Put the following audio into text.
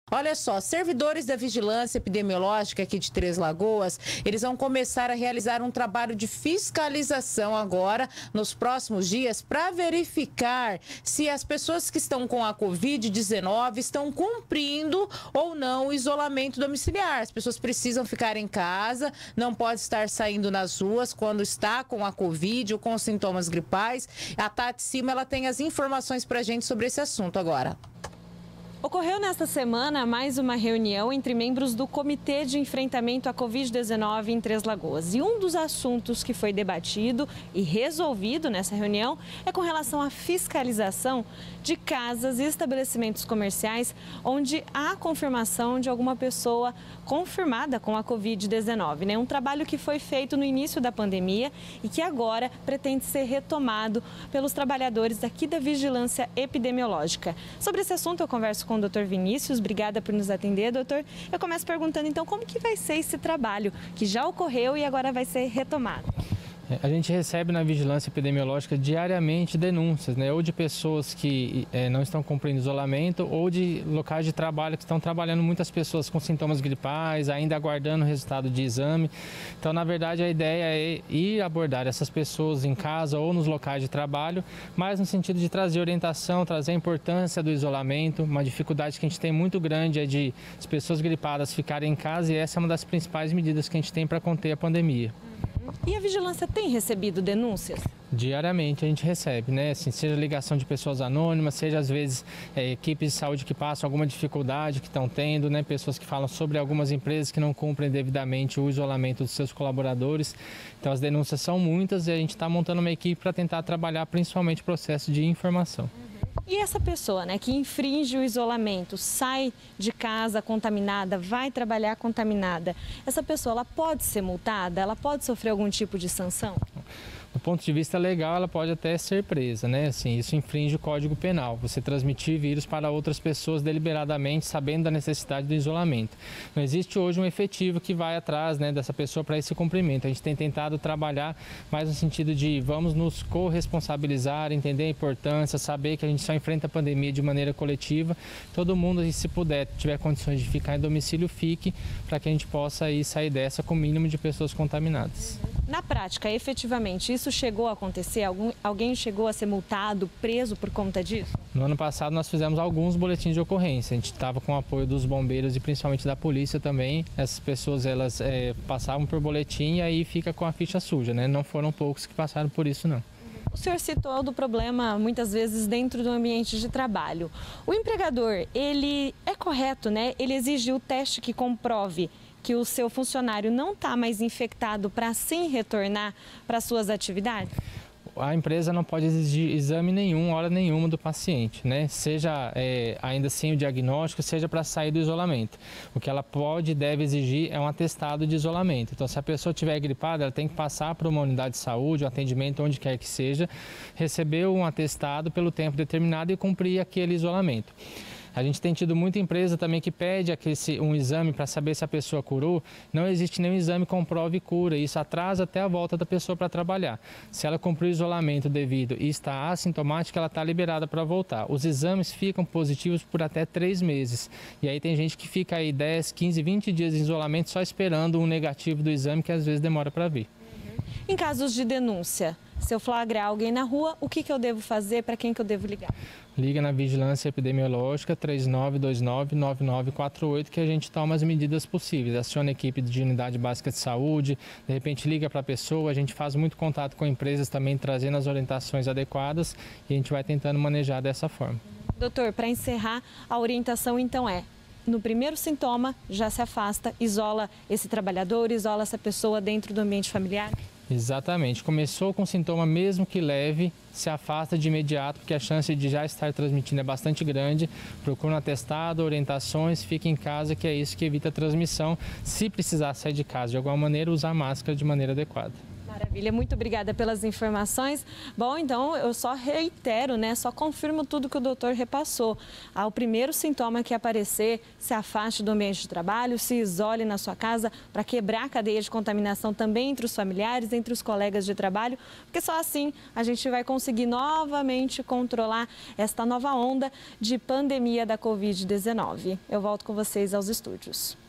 Olha só, servidores da Vigilância Epidemiológica aqui de Três Lagoas, eles vão começar a realizar um trabalho de fiscalização agora, nos próximos dias, para verificar se as pessoas que estão com a Covid-19 estão cumprindo ou não o isolamento domiciliar. As pessoas precisam ficar em casa, não pode estar saindo nas ruas quando está com a Covid ou com sintomas gripais. A Tati Cima, ela tem as informações para a gente sobre esse assunto agora. Ocorreu nesta semana mais uma reunião entre membros do Comitê de Enfrentamento à Covid-19 em Três Lagoas. E um dos assuntos que foi debatido e resolvido nessa reunião é com relação à fiscalização de casas e estabelecimentos comerciais onde há confirmação de alguma pessoa confirmada com a Covid-19, né? Um trabalho que foi feito no início da pandemia e que agora pretende ser retomado pelos trabalhadores aqui da Vigilância Epidemiológica. Sobre esse assunto eu converso com o Dr. Vinícius. Obrigada por nos atender, doutor. Eu começo perguntando então como que vai ser esse trabalho que já ocorreu e agora vai ser retomado. A gente recebe na Vigilância Epidemiológica diariamente denúncias, né? Ou de pessoas que não estão cumprindo isolamento ou de locais de trabalho que estão trabalhando muitas pessoas com sintomas gripais, ainda aguardando o resultado de exame. Então, na verdade, a ideia é ir abordar essas pessoas em casa ou nos locais de trabalho, mas no sentido de trazer orientação, trazer a importância do isolamento. Uma dificuldade que a gente tem muito grande é de as pessoas gripadas ficarem em casa e essa é uma das principais medidas que a gente tem para conter a pandemia. E a vigilância tem recebido denúncias? Diariamente a gente recebe, né? Assim, seja ligação de pessoas anônimas, seja às vezes equipes de saúde que passam alguma dificuldade que estão tendo, né? Pessoas que falam sobre algumas empresas que não cumprem devidamente o isolamento dos seus colaboradores. Então as denúncias são muitas e a gente está montando uma equipe para tentar trabalhar principalmente o processo de informação. E essa pessoa, né, que infringe o isolamento, sai de casa contaminada, vai trabalhar contaminada, essa pessoa ela pode ser multada? Ela pode sofrer algum tipo de sanção? Do ponto de vista legal, ela pode até ser presa, né? Assim, isso infringe o Código Penal. Você transmitir vírus para outras pessoas deliberadamente, sabendo da necessidade do isolamento. Não existe hoje um efetivo que vai atrás, né, dessa pessoa para esse cumprimento. A gente tem tentado trabalhar mais no sentido de vamos nos corresponsabilizar, entender a importância, saber que a gente só enfrenta a pandemia de maneira coletiva. Todo mundo, se puder, tiver condições de ficar em domicílio, fique, para que a gente possa aí sair dessa com o mínimo de pessoas contaminadas. Na prática, efetivamente, isso chegou a acontecer? Alguém chegou a ser multado, preso por conta disso? No ano passado nós fizemos alguns boletins de ocorrência. A gente estava com o apoio dos bombeiros e principalmente da polícia também. Essas pessoas elas passavam por boletim e aí fica com a ficha suja, né? Não foram poucos que passaram por isso, não. O senhor citou do problema, muitas vezes, dentro do ambiente de trabalho. O empregador, ele é correto, né? Ele exige o teste que comprove que o seu funcionário não está mais infectado para sim retornar para suas atividades? A empresa não pode exigir exame nenhum, hora nenhuma do paciente, né? Seja ainda sem o diagnóstico, seja para sair do isolamento. O que ela pode e deve exigir é um atestado de isolamento. Então, se a pessoa estiver gripada, ela tem que passar para uma unidade de saúde, um atendimento onde quer que seja, receber um atestado pelo tempo determinado e cumprir aquele isolamento. A gente tem tido muita empresa também que pede um exame para saber se a pessoa curou. Não existe nenhum exame que comprove cura. Isso atrasa até a volta da pessoa para trabalhar. Se ela cumpriu o isolamento devido e está assintomática, ela está liberada para voltar. Os exames ficam positivos por até 3 meses. E aí tem gente que fica aí 10, 15, 20 dias em isolamento só esperando um negativo do exame que às vezes demora para vir. Em casos de denúncia, se eu flagrar alguém na rua, o que eu devo fazer? Para quem que eu devo ligar? Liga na Vigilância Epidemiológica 3929-9948 que a gente toma as medidas possíveis. Aciona a equipe de unidade básica de saúde, de repente liga para a pessoa, a gente faz muito contato com empresas também trazendo as orientações adequadas e a gente vai tentando manejar dessa forma. Doutor, para encerrar, a orientação então no primeiro sintoma, já se afasta, isola esse trabalhador, isola essa pessoa dentro do ambiente familiar? Exatamente. Começou com sintoma, mesmo que leve, se afasta de imediato, porque a chance de já estar transmitindo é bastante grande. Procura um atestado, orientações, fique em casa, que é isso que evita a transmissão. Se precisar sair de casa de alguma maneira, usar máscara de maneira adequada. Maravilha, muito obrigada pelas informações. Bom, então eu só reitero, né? Só confirmo tudo que o doutor repassou. Ao primeiro sintoma que aparecer, se afaste do ambiente de trabalho, se isole na sua casa para quebrar a cadeia de contaminação também entre os familiares, entre os colegas de trabalho, porque só assim a gente vai conseguir novamente controlar esta nova onda de pandemia da Covid-19. Eu volto com vocês aos estúdios.